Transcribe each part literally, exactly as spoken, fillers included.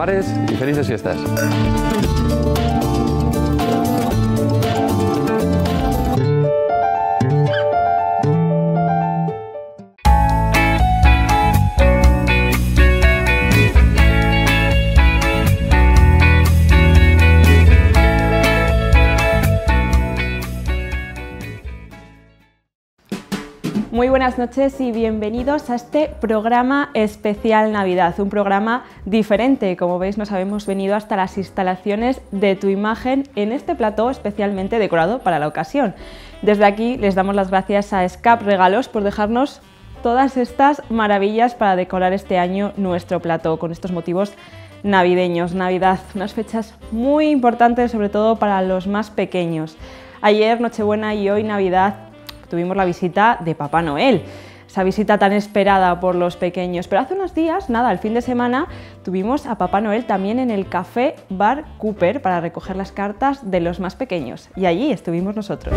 hogares y felices fiestas. Muy buenas noches y bienvenidos a este programa especial Navidad, un programa diferente. Como veis, nos habemos venido hasta las instalaciones de Tu Imagen en este plató especialmente decorado para la ocasión. Desde aquí les damos las gracias a Escape Regalos por dejarnos todas estas maravillas para decorar este año nuestro plató con estos motivos navideños. Navidad, unas fechas muy importantes, sobre todo para los más pequeños. Ayer, Nochebuena, y hoy, Navidad, tuvimos la visita de Papá Noel, esa visita tan esperada por los pequeños. Pero hace unos días, nada, el fin de semana, tuvimos a Papá Noel también en el Café Bar Cooper para recoger las cartas de los más pequeños. Y allí estuvimos nosotros.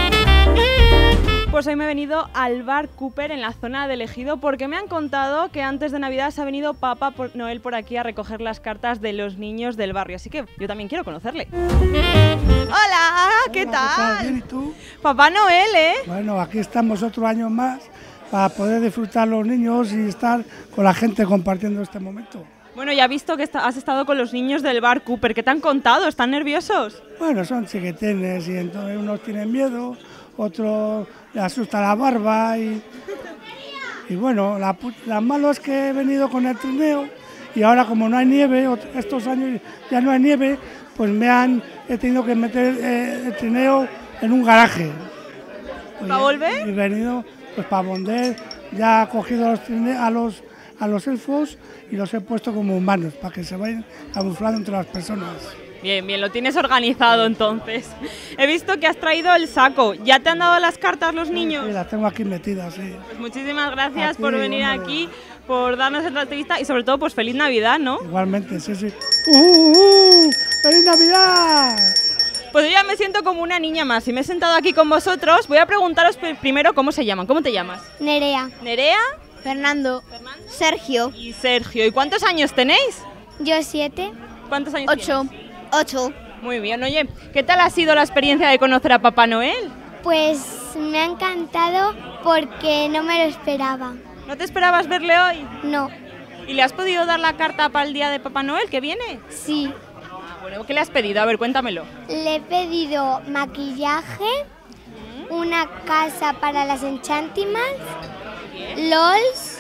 Pues hoy me he venido al Bar Cooper en la zona de Ejido porque me han contado que antes de Navidad se ha venido Papá Noel por aquí a recoger las cartas de los niños del barrio, así que yo también quiero conocerle. ¡Hola! ¿Qué Hola, tal? ¿Qué tal? ¿Bien y tú? Papá Noel, ¿eh? Bueno, aquí estamos otro año más para poder disfrutar los niños y estar con la gente compartiendo este momento. Bueno, ya he visto que está, has estado con los niños del Bar Cooper. ¿Qué te han contado? ¿Están nerviosos? Bueno, son chiquitines y entonces unos tienen miedo, otros les asusta la barba y, y bueno, la, la malo es que he venido con el trineo y ahora como no hay nieve, estos años ya no hay nieve, pues me han he tenido que meter eh, el trineo en un garaje. Pues ¿Para volver? He venido pues para volver, ya he cogido los trine, a los a los elfos y los he puesto como humanos para que se vayan camuflando entre las personas. Bien, bien, lo tienes organizado entonces. He visto que has traído el saco. ¿Ya te han dado las cartas los niños? Sí, las tengo aquí metidas, sí. Pues muchísimas gracias Aquí, por venir hombre. aquí, por darnos esta entrevista y sobre todo pues feliz Navidad, ¿no? Igualmente, sí, sí. ¡Uh, uh, uh! ¡Feliz Navidad! Pues yo ya me siento como una niña más y me he sentado aquí con vosotros. Voy a preguntaros primero cómo se llaman. ¿Cómo te llamas? Nerea, Nerea Fernando, Sergio, y Sergio. ¿Y cuántos años tenéis? yo siete, ¿Cuántos años ocho, tienes? ocho. Muy bien, oye, ¿qué tal ha sido la experiencia de conocer a Papá Noel? Pues me ha encantado porque no me lo esperaba. ¿No te esperabas verle hoy? No, ¿Y le has podido dar la carta para el día de Papá Noel que viene? sí. Ah, bueno, ¿qué le has pedido? A ver, cuéntamelo. Le he pedido maquillaje, una casa para las Enchantimals, LOLs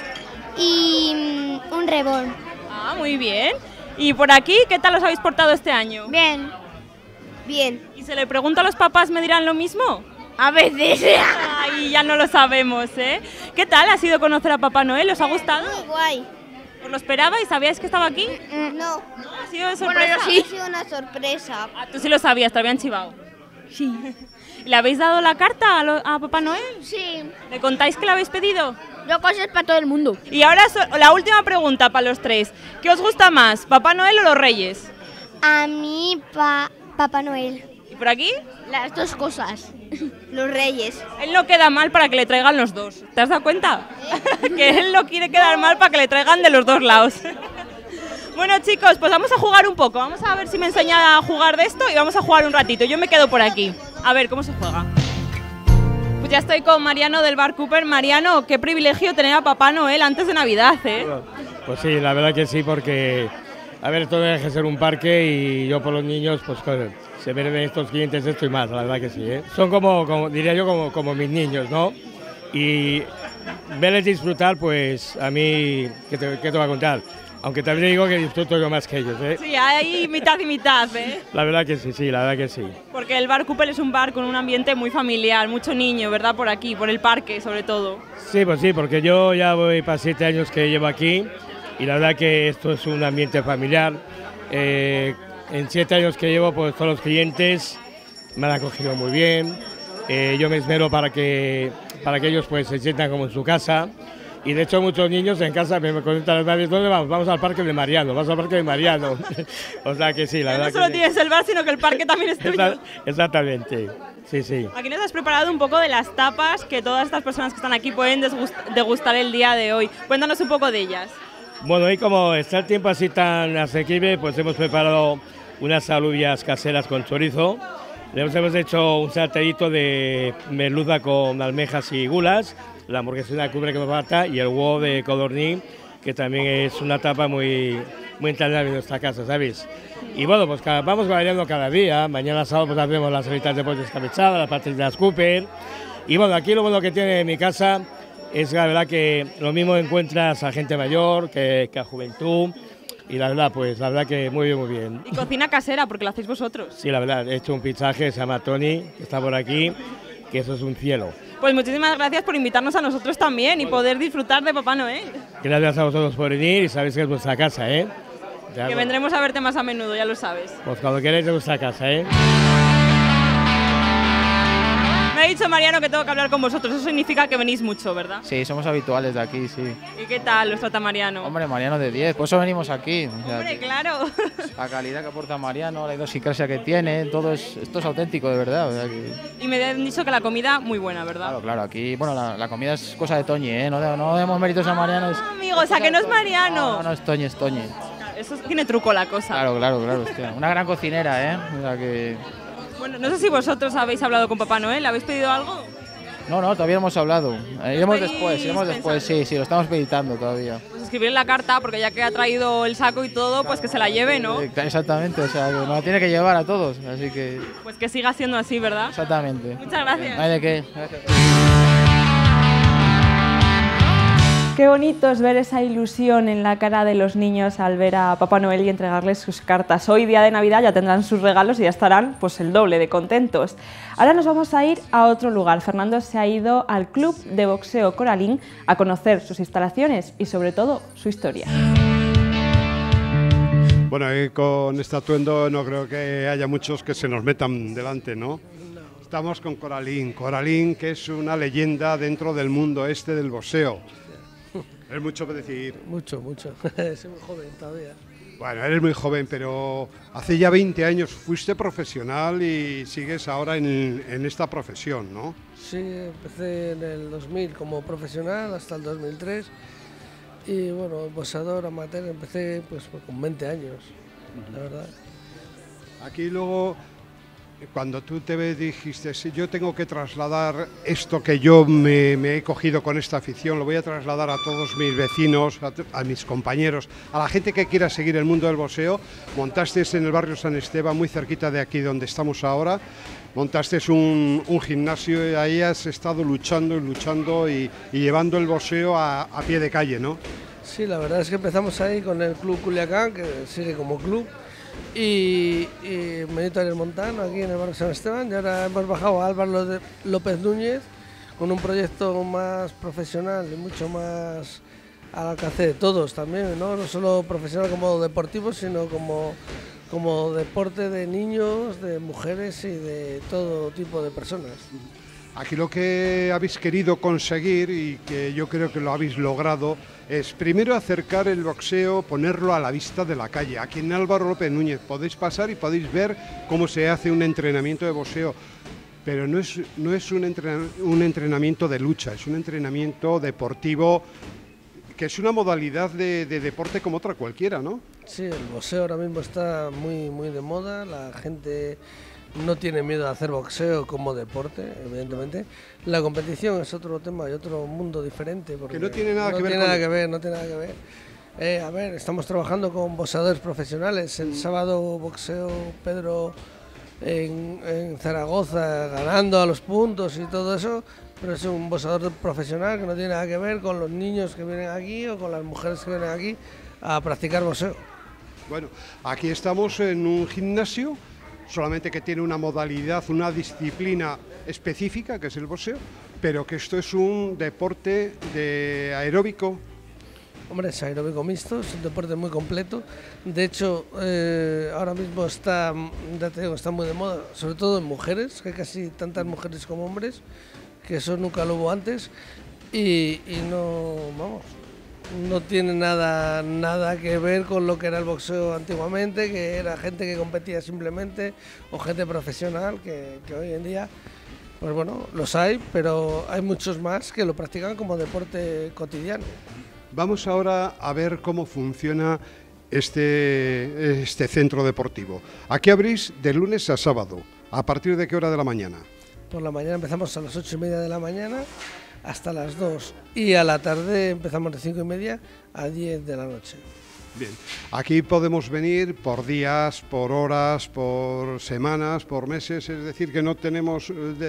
y mm, un rebón. Ah, muy bien. ¿Y por aquí qué tal os habéis portado este año? Bien, bien. ¿Y se le pregunta a los papás, me dirán lo mismo? A veces. Ay, ya no lo sabemos, ¿eh? ¿Qué tal ha sido conocer a Papá Noel? ¿Os ha gustado? Muy guay. ¿Os lo esperabais? ¿Sabíais que estaba aquí? No, ¿Ha sido de sorpresa? ha sido una sorpresa. Ah, tú sí lo sabías, te habían chivado. Sí. ¿Le habéis dado la carta a, lo- a Papá Noel? Sí, ¿Le contáis que le habéis pedido? yo cosas para todo el mundo. Y ahora so- la última pregunta para los tres. ¿Qué os gusta más, Papá Noel o los Reyes? A mí, pa Papá Noel. ¿Y por aquí? Las dos cosas. Los Reyes. Él no queda mal para que le traigan los dos. ¿Te has dado cuenta? Que él no quiere quedar mal para que le traigan de los dos lados. Bueno, chicos, pues vamos a jugar un poco. Vamos a ver si me enseña a jugar de esto y vamos a jugar un ratito. Yo me quedo por aquí. A ver, ¿cómo se juega? Pues ya estoy con Mariano del Bar Cooper. Mariano, qué privilegio tener a Papá Noel antes de Navidad, ¿eh? Pues sí, la verdad que sí, porque, a ver, esto deja de ser un parque y yo por los niños, pues joder, se ven estos clientes esto y más, la verdad que sí, ¿eh? Son como, como diría yo, como, como mis niños, ¿no? Y verles disfrutar, pues a mí, ¿qué te, qué te voy a contar? Aunque también digo que disfruto yo más que ellos, ¿eh? Sí, hay mitad y mitad, ¿eh? La verdad que sí, sí, la verdad que sí. Porque el Bar Cooper es un bar con un ambiente muy familiar, mucho niño, ¿verdad? Por aquí, por el parque, sobre todo. Sí, pues sí, porque yo ya voy para siete años que llevo aquí y la verdad que esto es un ambiente familiar. Eh, en siete años que llevo, pues todos los clientes me han acogido muy bien. Eh, yo me esmero para que, para que ellos pues se sientan como en su casa. Y de hecho muchos niños en casa me comentan las madres, ¿dónde vamos? Vamos al parque de Mariano, vamos al parque de Mariano. O sea que sí, la Ya verdad no solo que sí. tienes el bar, sino que el parque también es tuyo. Exa- Exactamente, sí, sí. Aquí nos has preparado un poco de las tapas que todas estas personas que están aquí pueden desgust- degustar el día de hoy. Cuéntanos un poco de ellas. Bueno, y como está el tiempo así tan asequible, pues hemos preparado unas alubias caseras con chorizo. Le hemos hecho un salteadito de merluza con almejas y gulas, la hamburguesina cubre que me falta y el huevo de codorniz, que también es una tapa muy, muy entrañable en nuestra casa, ¿sabéis? Y bueno, pues cada, vamos variando cada día. Mañana sábado pues hacemos las alitas de pollo escabechadas, las patitas Cooper. Y bueno, aquí lo bueno que tiene mi casa es la verdad que lo mismo encuentras a gente mayor que, que a juventud. Y la verdad, pues la verdad que muy bien, muy bien. Y cocina casera, porque lo hacéis vosotros. Sí, la verdad, he hecho un pizzaje, se llama Tony, que está por aquí, que eso es un cielo. Pues muchísimas gracias por invitarnos a nosotros también y poder disfrutar de Papá Noel. Gracias a vosotros por venir y sabéis que es vuestra casa, ¿eh? Ya, que vendremos a verte más a menudo, ya lo sabes. Pues cuando queráis de vuestra casa, ¿eh? Me ha dicho Mariano que tengo que hablar con vosotros, eso significa que venís mucho, ¿verdad? Sí, somos habituales de aquí, sí. ¿Y qué tal os trata Mariano? Hombre, Mariano de diez, por eso venimos aquí. O sea, Hombre, claro. la calidad que aporta Mariano, la idiosincrasia que tiene, todo es, esto es auténtico, de verdad. O sea que... Y me han dicho que la comida muy buena, ¿verdad? Claro, claro, aquí, bueno, la, la comida es cosa de Toñi, ¿eh? No, de, no demos méritos a Mariano. Es, ah, amigo, o sea, que no es Mariano. No, no, es Toñi, es Toñi. Eso tiene truco la cosa. Claro, claro, claro, hostia. Una gran cocinera, ¿eh? O sea que... Bueno, no sé si vosotros habéis hablado con Papá Noel, ¿habéis pedido algo? No, no, todavía no hemos hablado. Eh, iremos ¿Estáis después, iremos después, sí, sí, lo estamos meditando todavía. Pues escribir la carta, porque ya que ha traído el saco y todo, pues que se la lleve, ¿no? Eh, Exactamente, o sea, que nos la tiene que llevar a todos, así que... Pues que siga siendo así, ¿verdad? Exactamente. Muchas gracias. No hay de qué. Gracias. Qué bonito es ver esa ilusión en la cara de los niños al ver a Papá Noel y entregarles sus cartas. Hoy, día de Navidad, ya tendrán sus regalos y ya estarán pues el doble de contentos. Ahora nos vamos a ir a otro lugar. Fernando se ha ido al Club de Boxeo Coralín a conocer sus instalaciones y, sobre todo, su historia. Bueno, y con este atuendo no creo que haya muchos que se nos metan delante, ¿no? Estamos con Coralín. Coralín, que es una leyenda dentro del mundo este del boxeo. Es mucho que decir. Mucho, mucho. Soy muy joven todavía. Bueno, eres muy joven, pero hace ya veinte años fuiste profesional y sigues ahora en, en esta profesión, ¿no? Sí, empecé en el dos mil como profesional hasta el dos mil tres y bueno, boxeador amateur empecé pues con veinte años, la verdad. Aquí luego, cuando tú te dijiste, sí, yo tengo que trasladar esto que yo me, me he cogido con esta afición, lo voy a trasladar a todos mis vecinos, a, a mis compañeros, a la gente que quiera seguir el mundo del boxeo. Montaste en el barrio San Esteban, muy cerquita de aquí donde estamos ahora, montaste un, un gimnasio y ahí has estado luchando y luchando y, y llevando el boxeo a, a pie de calle, ¿no? Sí, la verdad es que empezamos ahí con el Club Culiacán, que sigue como club. Y, y Benito Arias Montano aquí en el barrio San Esteban, y ahora hemos bajado a Álvaro López Núñez con un proyecto más profesional y mucho más al alcance de todos también, no, no solo profesional como deportivo, sino como, como deporte de niños, de mujeres y de todo tipo de personas. Aquí lo que habéis querido conseguir, y que yo creo que lo habéis logrado, es primero acercar el boxeo, ponerlo a la vista de la calle. Aquí en Álvaro López Núñez podéis pasar y podéis ver cómo se hace un entrenamiento de boxeo, pero no es, no es un, entren, un entrenamiento de lucha, es un entrenamiento deportivo, que es una modalidad de, de deporte como otra cualquiera, ¿no? Sí, el boxeo ahora mismo está muy, muy de moda, la gente no tiene miedo a hacer boxeo como deporte, evidentemente. La competición es otro tema y otro mundo diferente. Porque que no tiene nada, no que, ver tiene nada con... que ver. No tiene nada que ver. Eh, a ver, estamos trabajando con boxeadores profesionales. El sábado boxeo Pedro en, en Zaragoza, ganando a los puntos y todo eso, pero es un boxeador profesional que no tiene nada que ver con los niños que vienen aquí o con las mujeres que vienen aquí a practicar boxeo. Bueno, aquí estamos en un gimnasio, solamente que tiene una modalidad, una disciplina específica, que es el boxeo, pero que esto es un deporte de aeróbico. Hombre, es aeróbico mixto, es un deporte muy completo. De hecho, eh, ahora mismo está, ya te digo, está muy de moda, sobre todo en mujeres, que hay casi tantas mujeres como hombres, que eso nunca lo hubo antes, y, y no, vamos, no tiene nada, nada que ver con lo que era el boxeo antiguamente, que era gente que competía simplemente, o gente profesional, que, que hoy en día, pues bueno, los hay, pero hay muchos más que lo practican como deporte cotidiano. Vamos ahora a ver cómo funciona este, este centro deportivo. Aquí abrís de lunes a sábado. ¿A partir de qué hora de la mañana? Por la mañana empezamos a las ocho y media de la mañana hasta las dos y a la tarde empezamos de cinco y media a diez de la noche. Bien, aquí podemos venir por días, por horas, por semanas, por meses, es decir, que no tenemos,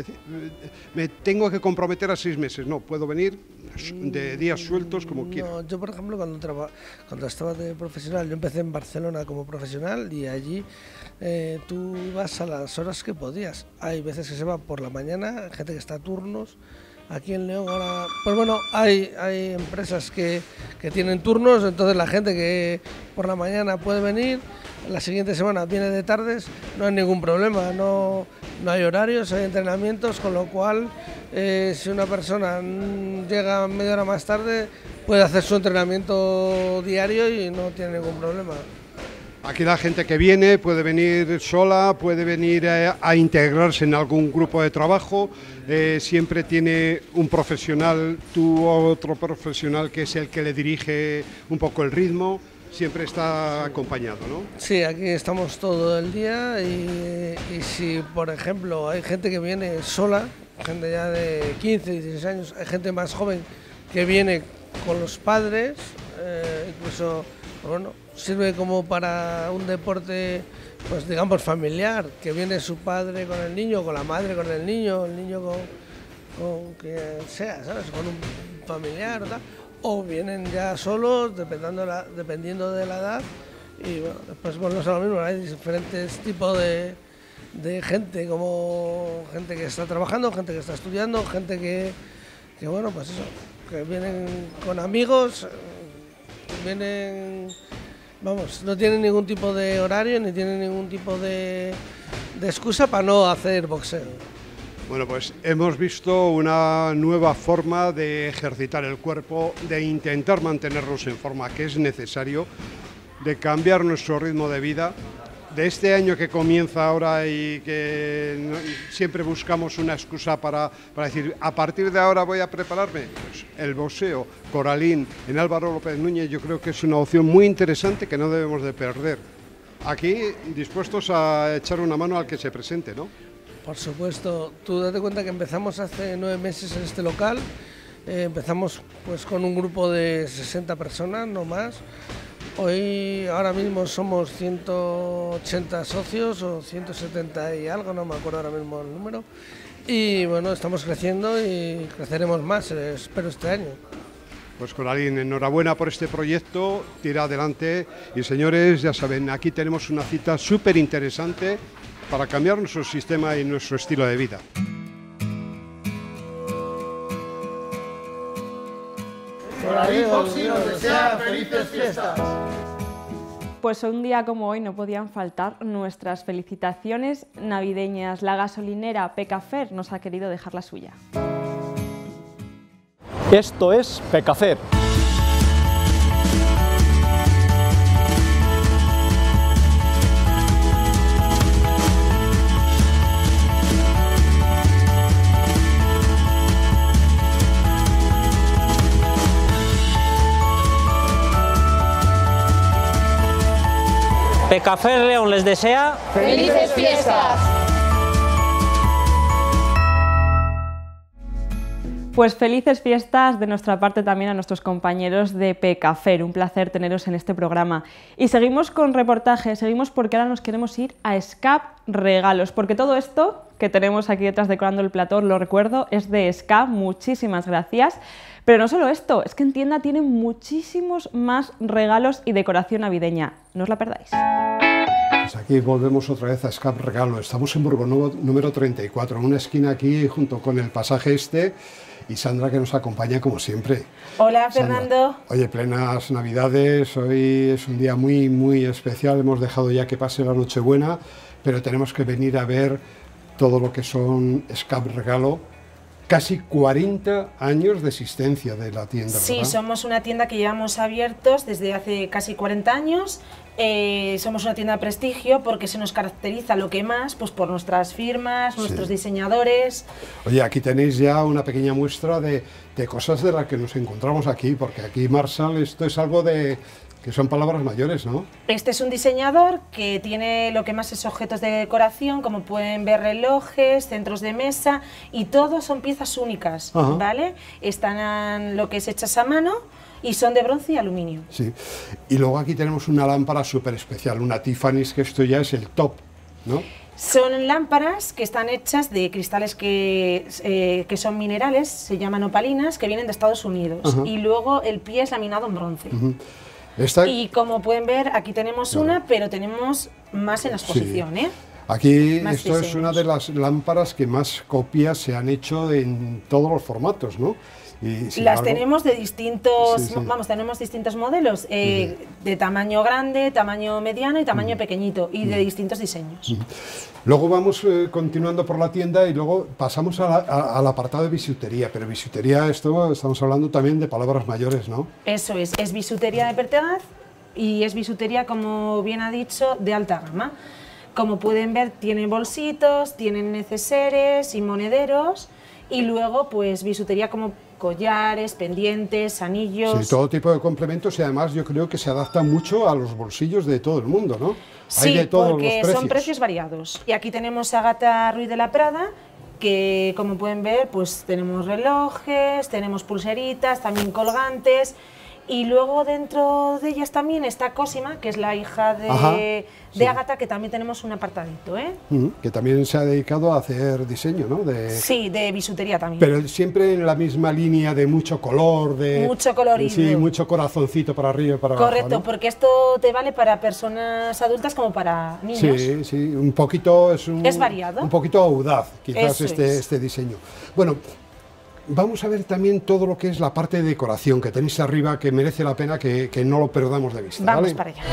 me tengo que comprometer a seis meses, no, puedo venir de días sueltos como no, quiera. Yo, por ejemplo, cuando, traba, cuando estaba de profesional, yo empecé en Barcelona como profesional y allí eh, tú vas a las horas que podías. Hay veces que se va por la mañana, gente que está a turnos. Aquí en León ahora, pues bueno, hay, hay empresas que, que tienen turnos, entonces la gente que por la mañana puede venir, la siguiente semana viene de tardes, no hay ningún problema, no, no hay horarios, hay entrenamientos, con lo cual eh, si una persona llega media hora más tarde puede hacer su entrenamiento diario y no tiene ningún problema. Aquí la gente que viene puede venir sola, puede venir a, a integrarse en algún grupo de trabajo, eh, siempre tiene un profesional, tú o otro profesional que es el que le dirige un poco el ritmo, siempre está acompañado, ¿no? Sí, aquí estamos todo el día y, y si, por ejemplo, hay gente que viene sola, gente ya de quince, dieciséis años, hay gente más joven que viene con los padres, eh, incluso, bueno, sirve como para un deporte, pues digamos familiar, que viene su padre con el niño, con la madre con el niño, el niño con, con quien sea, ¿sabes? Con un familiar o tal, o vienen ya solos, dependiendo de la, dependiendo de la edad, y bueno, después volvemos a lo mismo, hay diferentes tipos de, de gente, como gente que está trabajando, gente que está estudiando, gente que, que bueno, pues eso, que vienen con amigos, vienen... Vamos, no tienen ningún tipo de horario ni tienen ningún tipo de, de excusa para no hacer boxeo. Bueno, pues hemos visto una nueva forma de ejercitar el cuerpo, de intentar mantenernos en forma, que es necesario, de cambiar nuestro ritmo de vida. De este año que comienza ahora y que no, siempre buscamos una excusa para, para decir, a partir de ahora voy a prepararme, pues el boxeo, Coralín, en Álvaro López Núñez, yo creo que es una opción muy interesante que no debemos de perder. Aquí dispuestos a echar una mano al que se presente, ¿no? Por supuesto, tú date cuenta que empezamos hace nueve meses en este local, eh, empezamos pues con un grupo de sesenta personas, no más. Hoy, ahora mismo somos ciento ochenta socios o ciento setenta y algo, no me acuerdo ahora mismo el número. Y bueno, estamos creciendo y creceremos más, eh, espero este año. Pues Coralín, enhorabuena por este proyecto, tira adelante y señores, ya saben, aquí tenemos una cita súper interesante para cambiar nuestro sistema y nuestro estilo de vida. Coralín Boxing nos desea felices fiestas. Pues un día como hoy no podían faltar nuestras felicitaciones navideñas. La gasolinera Pecafer nos ha querido dejar la suya. Esto es Pecafer. Pecafer León les desea ¡felices fiestas! Pues felices fiestas de nuestra parte también a nuestros compañeros de Pecafer. Un placer teneros en este programa. Y seguimos con reportajes, seguimos porque ahora nos queremos ir a Escap Regalos, porque todo esto que tenemos aquí detrás decorando el plató, lo recuerdo, es de Escap. Muchísimas gracias. Pero no solo esto, es que en tienda tienen muchísimos más regalos y decoración navideña. No os la perdáis. Pues aquí volvemos otra vez a Escap Regalo. Estamos en Borbón número treinta y cuatro, en una esquina aquí junto con el pasaje este, y Sandra, que nos acompaña como siempre. Hola, Fernando. Sandra. Oye, plenas Navidades, hoy es un día muy, muy especial. Hemos dejado ya que pase la Nochebuena, pero tenemos que venir a ver todo lo que son Escap Regalo. casi cuarenta años de existencia de la tienda, Sí, ¿verdad? somos una tienda que llevamos abiertos desde hace casi cuarenta años. Eh, somos una tienda de prestigio porque se nos caracteriza lo que más, pues por nuestras firmas, nuestros Sí. diseñadores. Oye, aquí tenéis ya una pequeña muestra de, de cosas de las que nos encontramos aquí, porque aquí, Marshall, esto es algo de que son palabras mayores, ¿no? Este es un diseñador que tiene lo que más es objetos de decoración, como pueden ver relojes, centros de mesa, y todos son piezas únicas, Ajá. ¿vale? Están lo que es hechas a mano y son de bronce y aluminio. Sí. Y luego aquí tenemos una lámpara súper especial, una Tiffany's, que esto ya es el top, ¿no? Son lámparas que están hechas de cristales que, eh, que son minerales, se llaman opalinas, que vienen de Estados Unidos. Ajá. Y luego el pie es laminado en bronce. Ujú. Esta, Y como pueden ver, aquí tenemos Claro. una, pero tenemos más en la exposición, ¿eh? Aquí Más esto es diseños. una de las lámparas que más copias se han hecho en todos los formatos, ¿no? Y, sin Las embargo, tenemos de distintos, Sí, sí. vamos, tenemos distintos modelos, eh, de tamaño grande, tamaño mediano y tamaño pequeñito, y de distintos diseños. Luego vamos eh, continuando por la tienda y luego pasamos a la- a- al apartado de bisutería, pero bisutería, esto estamos hablando también de palabras mayores, ¿no? Eso es, es bisutería de Pertegaz y es bisutería, como bien ha dicho, de alta gama. Como pueden ver, tienen bolsitos, tienen neceseres y monederos, y luego pues bisutería como collares, pendientes, anillos. Sí, todo tipo de complementos y además yo creo que se adapta mucho a los bolsillos de todo el mundo, ¿no? Sí, Hay de todos porque los precios. son precios variados. Y aquí tenemos a Agatha Ruiz de la Prada, que como pueden ver, pues tenemos relojes, tenemos pulseritas, también colgantes. Y luego dentro de ellas también está Cosima, que es la hija de, Ajá, de sí. Agatha, que también tenemos un apartadito, ¿eh? Ujú, que también se ha dedicado a hacer diseño, ¿no? De, Sí, de bisutería también. pero siempre en la misma línea de mucho color, de... Mucho colorido. Sí, mucho corazoncito para arriba y para Correcto, abajo, ¿no? porque esto te vale para personas adultas como para niños. Sí, sí, un poquito es un, Es variado. un poquito audaz, quizás Eso este, es. este diseño. Bueno, vamos a ver también todo lo que es la parte de decoración que tenéis arriba, que merece la pena que, que no lo perdamos de vista. Vamos ¿vale? para allá.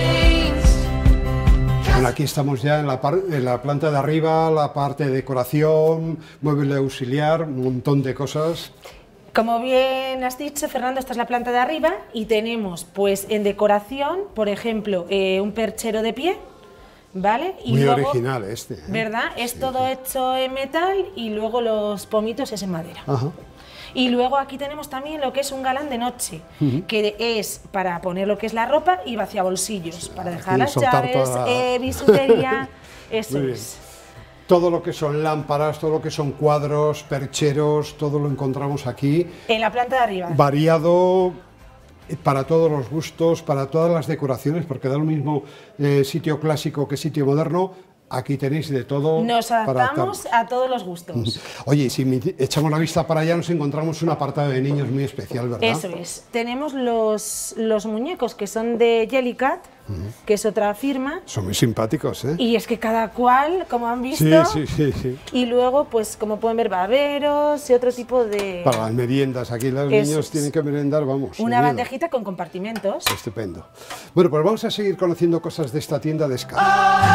Bueno, aquí estamos ya en la, par- en la planta de arriba, la parte de decoración, mueble auxiliar, un montón de cosas. Como bien has dicho, Fernando, esta es la planta de arriba y tenemos pues en decoración, por ejemplo, eh, un perchero de pie, ¿vale? Y Muy luego, original este. ¿eh? ¿verdad? Es todo hecho en metal y luego los pomitos es en madera. Ajá. Y luego aquí tenemos también lo que es un galán de noche, que es para poner lo que es la ropa y vaciabolsillos, para dejar aquí las soltar llaves, toda- eh, bisutería, eso Muy bien. es. Todo lo que son lámparas, todo lo que son cuadros, percheros, todo lo encontramos aquí. En la planta de arriba. Variado para todos los gustos, para todas las decoraciones, porque da lo mismo eh, sitio clásico que sitio moderno. Aquí tenéis de todo. Nos para adaptamos adaptar. a todos los gustos. Oye, si mi- echamos la vista para allá nos encontramos un apartado de niños muy especial, ¿verdad? Eso es. Tenemos los, los muñecos que son de Jellycat, que es otra firma, Son muy simpáticos, ¿eh? y es que cada cual, como han visto, Sí, sí, sí, sí. y luego, pues como pueden ver, baberos y otro tipo de... Para las meriendas, aquí los Eso niños es. tienen que merendar, vamos. sin Una miedo. bandejita con compartimentos. Estupendo. Bueno, pues vamos a seguir conociendo cosas de esta tienda de Escala.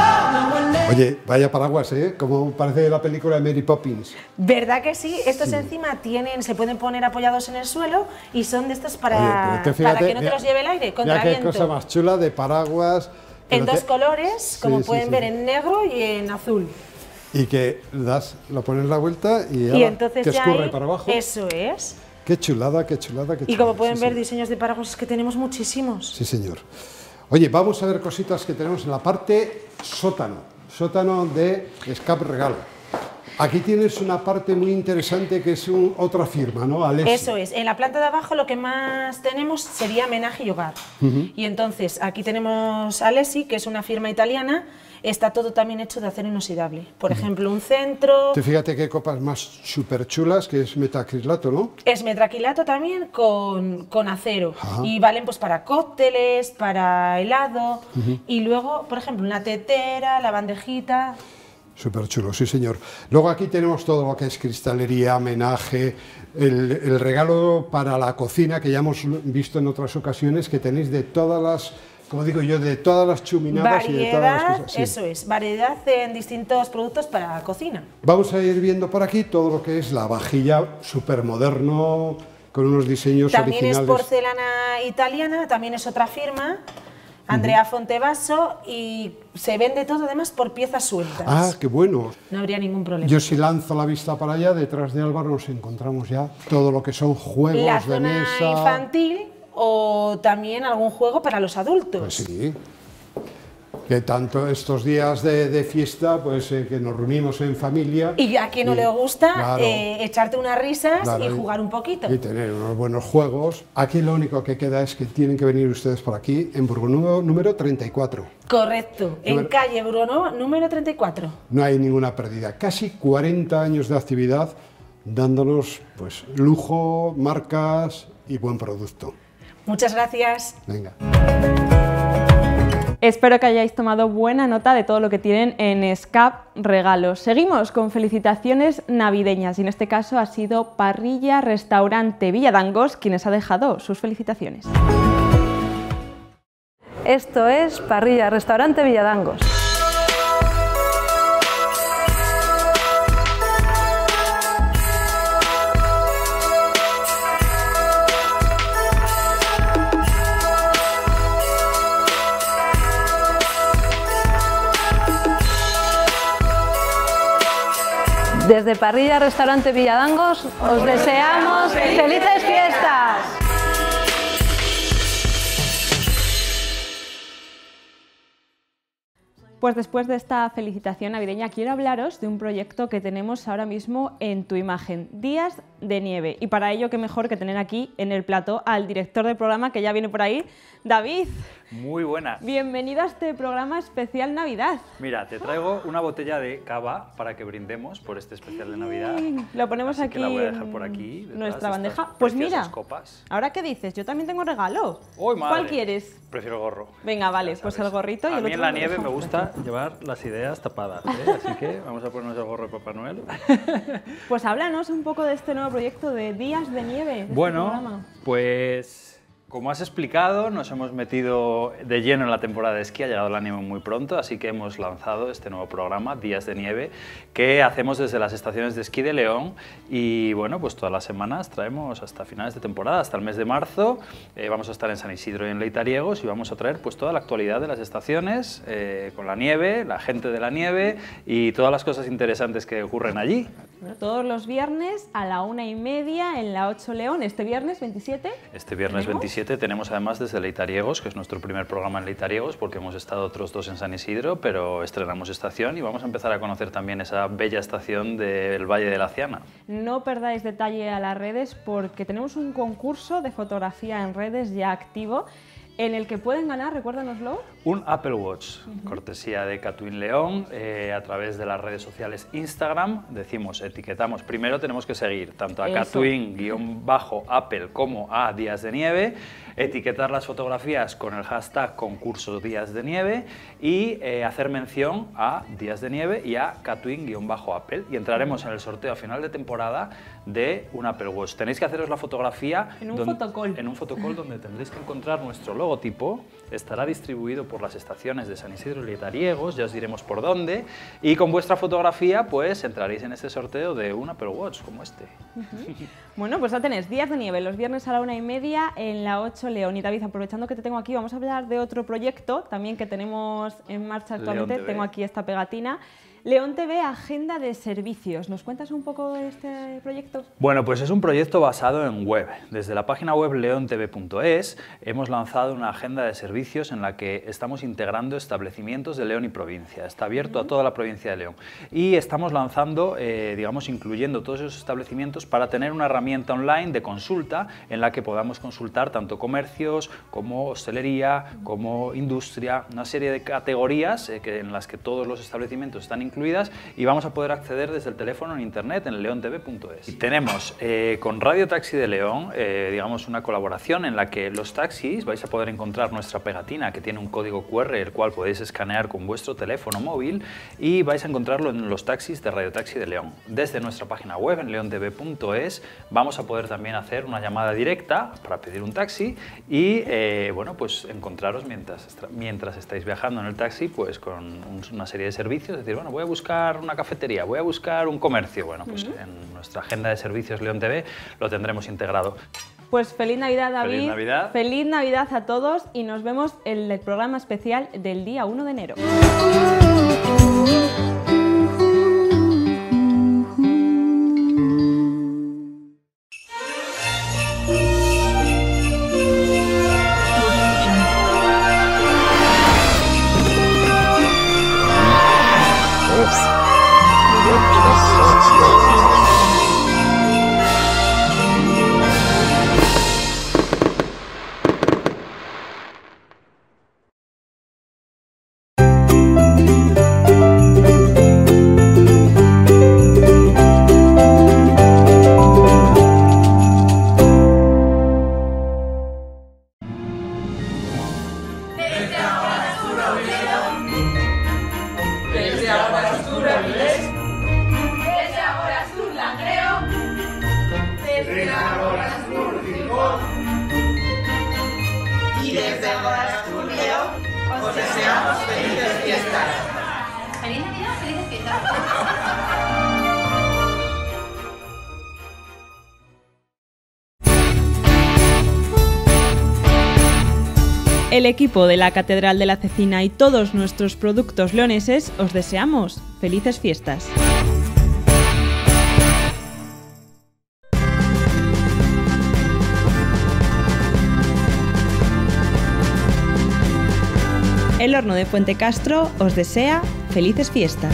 Oye, vaya paraguas, ¿eh? Como parece la película de Mary Poppins. ¿Verdad que sí? Estos encima tienen, se pueden poner apoyados en el suelo y son de estos para, Oye, pero tú para fíjate, que no te mira- los lleve el aire, contra Mira qué viento. cosa más chula de paraguas. En pero dos te- colores, como Sí, sí, pueden sí. ver, en negro y en azul. Y que das, lo pones la vuelta y, Y ala, entonces que ya escurre ahí- para abajo. Eso es. Qué chulada, qué chulada, qué Y chulada. como pueden sí, ver, sí. diseños de paraguas es que tenemos muchísimos. Sí, señor. Oye, vamos a ver cositas que tenemos en la parte sótano. Sótano de Escape Regalo. Aquí tienes una parte muy interesante que es un- otra firma, ¿no? Alessi. Eso es. En la planta de abajo lo que más tenemos sería Homenaje y Hogar. Y entonces aquí tenemos Alessi, que es una firma italiana. Está todo también hecho de acero inoxidable. Por ejemplo, un centro. Te fíjate qué copas más súper chulas, que es metacrilato, ¿no? Es metraquilato también con, con acero. Ajá. Y valen pues para cócteles, para helado. Y luego, por ejemplo, una tetera, la bandejita. Súper chulo, sí señor. Luego aquí tenemos todo lo que es cristalería, homenaje, el, el regalo para la cocina, que ya hemos visto en otras ocasiones, que tenéis de todas las como digo yo, de todas las chuminadas variedad, y de todas las cosas. Sí. Eso es, variedad en distintos productos para la cocina. Vamos a ir viendo por aquí todo lo que es la vajilla súper moderno, con unos diseños también originales. También es porcelana italiana, también es otra firma, Andrea uh-huh. Fontevaso, y se vende todo además por piezas sueltas. Ah, qué bueno. No habría ningún problema. Yo si lanzo la vista para allá, detrás de Álvaro nos encontramos ya todo lo que son juegos la de zona mesa. infantil o también algún juego para los adultos. Pues sí. Que tanto estos días de, de fiesta, pues eh, que nos reunimos en familia. Y a quien no y, le gusta, claro, eh, echarte unas risas claro, y jugar un poquito. Y tener unos buenos juegos. Aquí lo único que queda es que tienen que venir ustedes por aquí, en Burgonuevo número treinta y cuatro. Correcto, número, en calle Burgonuevo número treinta y cuatro. No hay ninguna pérdida. Casi cuarenta años de actividad, dándonos pues lujo, marcas y buen producto. Muchas gracias. Venga. Espero que hayáis tomado buena nota de todo lo que tienen en Escap Regalos. Seguimos con felicitaciones navideñas y en este caso ha sido Parrilla Restaurante Villadangos quienes ha dejado sus felicitaciones. Esto es Parrilla Restaurante Villadangos. Desde Parrilla Restaurante Villadangos os deseamos felices fiestas. Pues después de esta felicitación navideña quiero hablaros de un proyecto que tenemos ahora mismo en Tu Imagen, Días de Nieve. Y para ello qué mejor que tener aquí en el plató al director del programa que ya viene por ahí, David. Muy buenas. Bienvenido a este programa especial Navidad. Mira, te traigo una botella de cava para que brindemos por este especial de Navidad. Lo ponemos Así aquí, que la voy a dejar por aquí, en nuestra bandeja. Pues mira, copas. ¿Ahora qué dices? Yo también tengo regalo. ¡Uy, madre! ¿Cuál quieres? Prefiero el gorro. Venga, vale, pues el gorrito. Y a el mí otro en la lo nieve dejo. me gusta llevar las ideas tapadas, ¿eh? Así que vamos a ponernos el gorro de Papá Noel. Pues háblanos un poco de este nuevo proyecto de Días de Nieve. De bueno, este pues como has explicado, nos hemos metido de lleno en la temporada de esquí, ha llegado la nieve muy pronto, así que hemos lanzado este nuevo programa, Días de Nieve, que hacemos desde las estaciones de esquí de León y bueno, pues todas las semanas traemos hasta finales de temporada, hasta el mes de marzo, eh, vamos a estar en San Isidro y en Leitariegos y vamos a traer pues toda la actualidad de las estaciones, eh, con la nieve, la gente de la nieve y todas las cosas interesantes que ocurren allí. Bueno, todos los viernes a la una y media en la ocho León, este viernes veintisiete. Este viernes ¿tenemos? veintisiete tenemos además desde Leitariegos, que es nuestro primer programa en Leitariegos, porque hemos estado otros dos en San Isidro, pero estrenamos estación y vamos a empezar a conocer también esa bella estación del Valle de la Ciana. No perdáis detalle a las redes porque tenemos un concurso de fotografía en redes ya activo en el que pueden ganar, recuérdanoslo. Un Apple Watch, uh-huh. cortesía de Catwin León, eh, a través de las redes sociales Instagram, decimos, etiquetamos, primero tenemos que seguir tanto a Catwin-Apple como a Días de Nieve, etiquetar las fotografías con el hashtag concurso Días de Nieve y eh, hacer mención a Días de Nieve y a Catwin-Apple y entraremos en el sorteo a final de temporada de un Apple Watch. Tenéis que haceros la fotografía en un donde, fotocall. En un fotocall donde tendréis que encontrar nuestro logotipo, estará distribuido por las estaciones de San Isidro y Leitariegos, ya os diremos por dónde, y con vuestra fotografía pues entraréis en este sorteo de un Apple Watch como este. Uh-huh. Bueno, pues ya tenéis Días de Nieve, los viernes a la una y media en la ocho León. Y David, aprovechando que te tengo aquí, vamos a hablar de otro proyecto también que tenemos en marcha actualmente. Tengo aquí esta pegatina. León T V, Agenda de Servicios. ¿Nos cuentas un poco de este proyecto? Bueno, pues es un proyecto basado en web. Desde la página web leon t v punto es hemos lanzado una agenda de servicios en la que estamos integrando establecimientos de León y provincia. Está abierto uh-huh. a toda la provincia de León. Y estamos lanzando, eh, digamos, incluyendo todos esos establecimientos para tener una herramienta online de consulta en la que podamos consultar tanto comercios como hostelería, como industria, una serie de categorías eh, que, en las que todos los establecimientos están incluidos incluidas y vamos a poder acceder desde el teléfono en internet en leontv punto es. Y tenemos eh, con Radio Taxi de León, eh, digamos, una colaboración en la que los taxis vais a poder encontrar nuestra pegatina que tiene un código cu erre, el cual podéis escanear con vuestro teléfono móvil y vais a encontrarlo en los taxis de Radio Taxi de León. Desde nuestra página web en leontv punto es vamos a poder también hacer una llamada directa para pedir un taxi y eh, bueno, pues encontraros mientras, mientras estáis viajando en el taxi pues con una serie de servicios, es decir, bueno, voy a buscar una cafetería, voy a buscar un comercio, bueno, pues uh-huh. en nuestra agenda de servicios León T V lo tendremos integrado. Pues feliz Navidad, David. Feliz Navidad. Feliz Navidad a todos y nos vemos en el programa especial del día uno de enero. El equipo de la Catedral de la Cecina y todos nuestros productos leoneses os deseamos felices fiestas. El horno de Puente Castro os desea felices fiestas.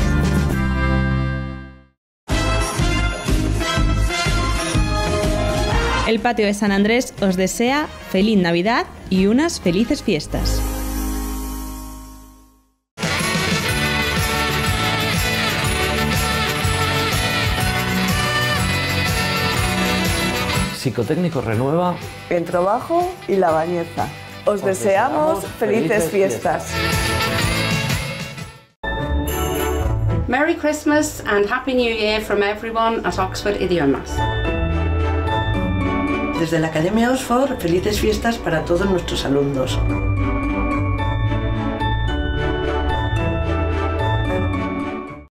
El patio de San Andrés os desea feliz Navidad y unas felices fiestas. Psicotécnico Renueva, Entro Bajo y La Bañeza. Os, os deseamos, deseamos felices, felices fiestas. fiestas. Merry Christmas and Happy New Year from everyone at Oxford Idiomas. Desde la Academia Oxford, felices fiestas para todos nuestros alumnos.